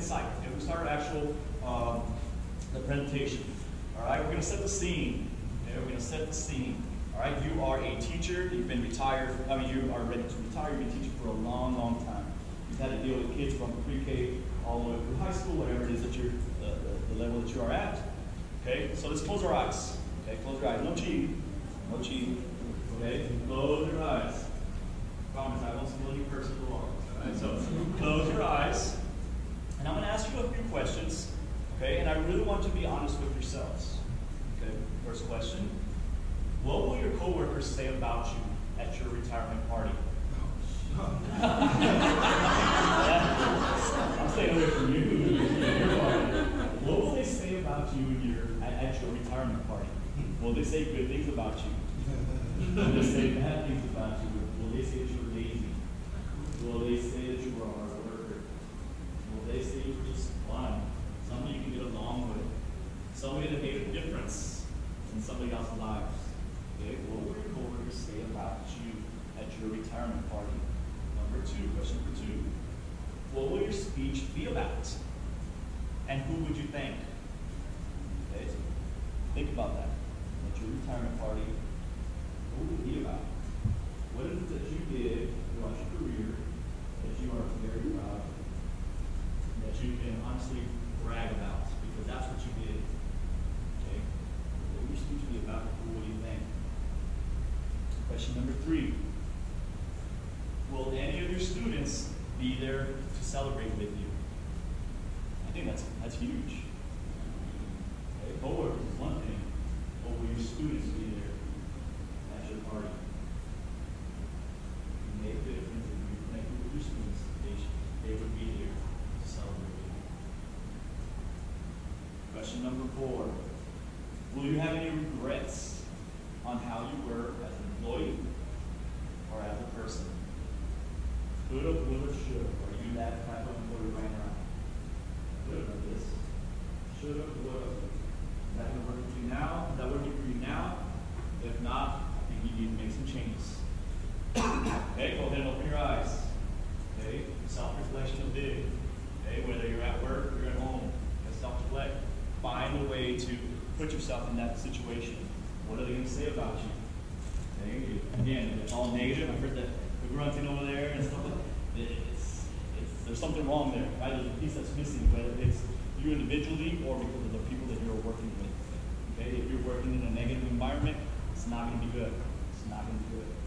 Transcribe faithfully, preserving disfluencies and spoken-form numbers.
insight. Okay, we start our actual um, the presentation. All right, we're going to set the scene. Okay, we're going to set the scene. All right, you are a teacher. You've been retired. I mean, you are ready to retire. You've been teaching for a long, long time. You've had to deal with kids from pre-K all the way through high school, whatever it is that you're, uh, the, the level that you are at. Okay, so let's close our eyes. Okay, close your eyes. No cheating. No cheating. Okay, close your eyes. I promise I won't steal any personal belongings. All right, so close your eyes. And I'm going to ask you a few questions. Okay, and I really want you to be honest with yourselves. Okay, first question. What will your coworkers say about you at your retirement party? I'm staying away from you. What will they say about you your, at, at your retirement party? Will they say good things about you? Will they say bad things about you? Will they say that you're lazy? Will they say that you are a hard worker? Will they say you're just fun? Somebody you can get along with? Somebody that made a difference in somebody else's lives? Okay, what will your coworkers say about you at your retirement party? Number two, question number two. What will your speech be about? And who would you thank? Okay, so think about that. At your retirement party, what would it be about? What is it that you did throughout your career that you are very proud of? That you can honestly brag about, because that's what you did. Okay? What will your speech be about? Who would you thank? Question number three. Will any of your students be there to celebrate with you? I think that's that's huge. Okay, coworkers is one thing, but will your students be there at your party? You make a difference if you connect with your students. They, they would be here to celebrate with you. Question number four. Will you have any regrets on how you were as an employee or as a person? Could have, would have, should have. Are you that type of employee right now? Could have done this. Should have, would have. Is that going to work for you now? Is that working for you now? If not, I think you need to make some changes. Okay, go ahead and open your eyes. Okay, self-reflection is big. Okay, whether you're at work or you're at home, self-reflect. Find a way to put yourself in that situation. What are they going to say about you? Okay, again, if it's all negative. I've heard that the grunting over there and stuff like that. It's, it's, there's something wrong there, right? There's a piece that's missing, whether it's you individually or because of the people that you're working with. Okay, if you're working in a negative environment, it's not going to be good. It's not going to be good.